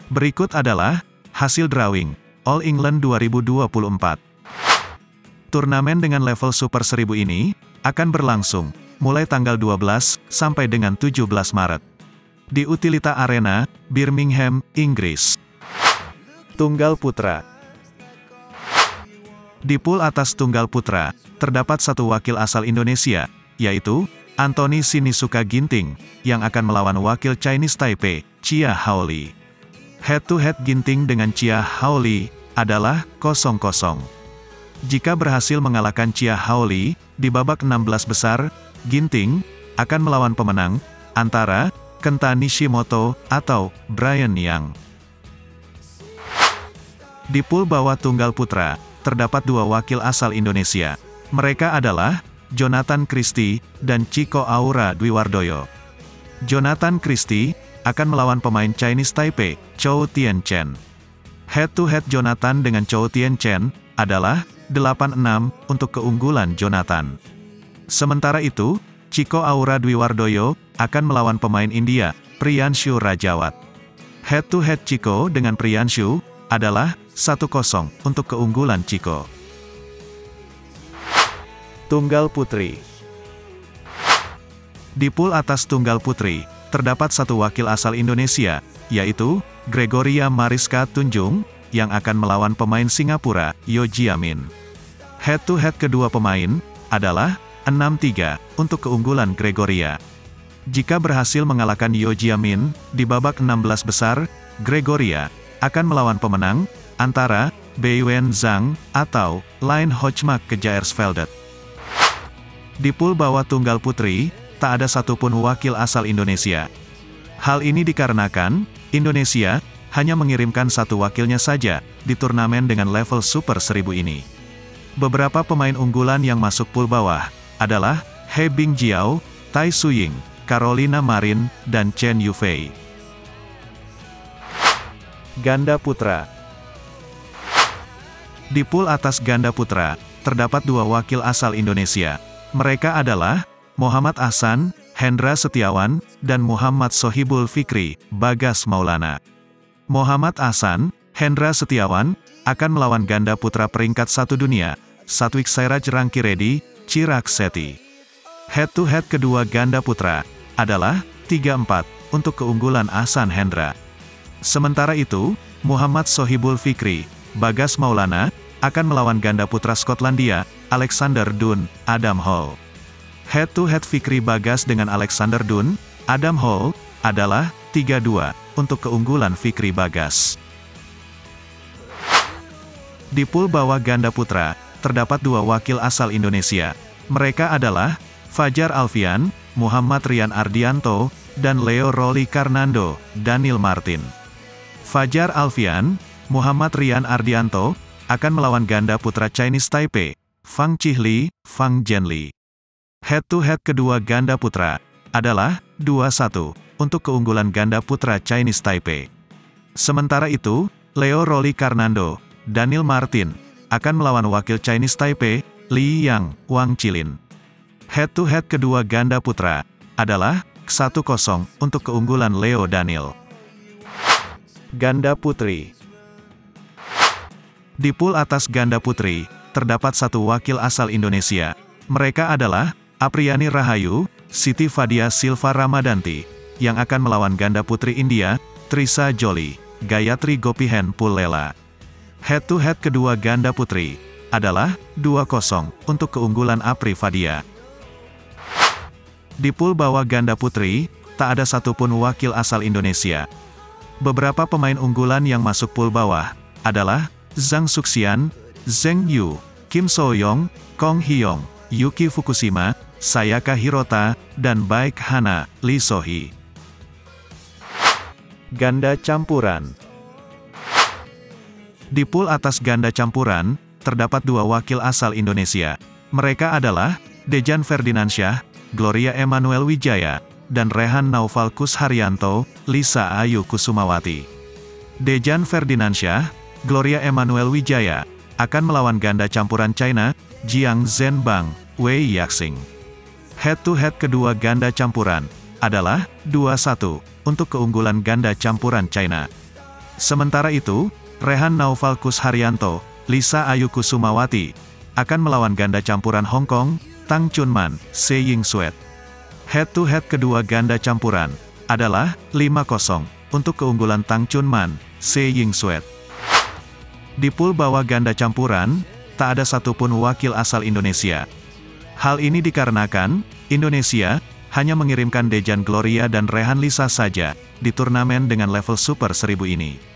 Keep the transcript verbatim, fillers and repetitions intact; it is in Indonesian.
Berikut adalah hasil drawing All England dua ribu dua puluh empat. Turnamen dengan level Super seribu ini akan berlangsung mulai tanggal dua belas sampai dengan tujuh belas Maret di Utilita Arena, Birmingham, Inggris. Tunggal putra. Di pool atas tunggal putra, terdapat satu wakil asal Indonesia, yaitu Anthony Sinisuka Ginting, yang akan melawan wakil Chinese Taipei, Chia Haoli. Head-to-head Ginting dengan Chia Haoli adalah kosong kosong. Jika berhasil mengalahkan Chia Haoli di babak enam belas besar, Ginting akan melawan pemenang antara Kenta Nishimoto atau Brian Yang. Di pool bawah tunggal putra, terdapat dua wakil asal Indonesia. Mereka adalah Jonathan Christie dan Chico Aura Dwiwardoyo. Jonathan Christie akan melawan pemain Chinese Taipei, Chou Tien-chen. Head-to-head Jonathan dengan Chou Tien-chen adalah delapan enam untuk keunggulan Jonathan. Sementara itu, Chico Aura Dwiwardoyo akan melawan pemain India, Priyanshu Rajawat. Head-to-head Chico dengan Priyanshu adalah satu kosong untuk keunggulan Chico. Tunggal putri. Di pool atas tunggal putri, terdapat satu wakil asal Indonesia, yaitu Gregoria Mariska Tunjung, yang akan melawan pemain Singapura, Yo Jiamin. Head-to-head kedua pemain adalah enam tiga untuk keunggulan Gregoria. Jika berhasil mengalahkan Yo Jiamin di babak enam belas besar, Gregoria akan melawan pemenang antara Beiwen Zhang atau Line Hochmark Kejaersveldet. Di pool bawah tunggal putri, tak ada satupun wakil asal Indonesia. Hal ini dikarenakan Indonesia hanya mengirimkan satu wakilnya saja di turnamen dengan level Super seribu ini. Beberapa pemain unggulan yang masuk pool bawah adalah He Bingjiao, Tai Suying, Carolina Marin, dan Chen Yufei. Ganda putra. Di pool atas ganda putra, terdapat dua wakil asal Indonesia. Mereka adalah Muhammad Ahsan, Hendra Setiawan, dan Muhammad Sohibul Fikri, Bagas Maulana. Muhammad Ahsan, Hendra Setiawan, akan melawan ganda putra peringkat satu dunia, Satwik Sairaj Rankireddy, Chirag Shetty. Head-to-head kedua ganda putra adalah tiga empat untuk keunggulan Ahsan Hendra. Sementara itu, Muhammad Sohibul Fikri, Bagas Maulana, akan melawan ganda putra Skotlandia, Alexander Dunn, Adam Hall. Head-to-head Fikri Bagas dengan Alexander Dunn, Adam Hall, adalah tiga dua untuk keunggulan Fikri Bagas. Di pool bawah ganda putra, terdapat dua wakil asal Indonesia. Mereka adalah Fajar Alfian, Muhammad Rian Ardianto, dan Leo Rolly Karnando, Daniel Martin. Fajar Alfian, Muhammad Rian Ardianto, akan melawan ganda putra Chinese Taipei, Fang Chihli, Fang Zhenli. Head-to-head kedua ganda putra adalah dua satu untuk keunggulan ganda putra Chinese Taipei. Sementara itu, Leo Rolly Karnando, Daniel Martin, akan melawan wakil Chinese Taipei, Li Yang, Wang Chilin. Head-to-head kedua ganda putra adalah satu kosong untuk keunggulan Leo Daniel. Ganda putri. Di pool atas ganda putri, terdapat satu wakil asal Indonesia. Mereka adalah Apriani Rahayu, Siti Fadia Silva Ramadanti, yang akan melawan ganda putri India, Trisa Jolie, Gayatri Gopihen Pullela. Head-to-head kedua ganda putri adalah dua kosong untuk keunggulan Apri Fadia. Di pool bawah ganda putri, tak ada satupun wakil asal Indonesia. Beberapa pemain unggulan yang masuk pool bawah adalah Zhang Suxian, Zheng Yu, Kim So-yong, Kong Hyong, Yuki Fukushima, Sayaka Hirota, dan Baek Hana, Lee So-hee. Ganda campuran. Di pool atas ganda campuran, terdapat dua wakil asal Indonesia. Mereka adalah Dejan Ferdinansyah, Gloria Emanuel Wijaya, dan Rehan Naufal Kusharyanto, Lisa Ayu Kusumawati. Dejan Ferdinansyah, Gloria Emanuel Wijaya, akan melawan ganda campuran China, Jiang Zhenbang, Wei Yaxing. Head-to-head kedua ganda campuran adalah dua satu untuk keunggulan ganda campuran China. Sementara itu, Rehan Naufal Kusharyanto, Lisa Ayu Kusumawati, akan melawan ganda campuran Hong Kong, Tang Chunman, Se Ying Suet. Head-to-head kedua ganda campuran adalah lima kosong untuk keunggulan Tang Chunman, Se Ying Suet. Di pool bawah ganda campuran, tak ada satupun wakil asal Indonesia. Hal ini dikarenakan, Indonesia hanya mengirimkan Dejan Gloria dan Rehan Lisa saja di turnamen dengan level Super seribu ini.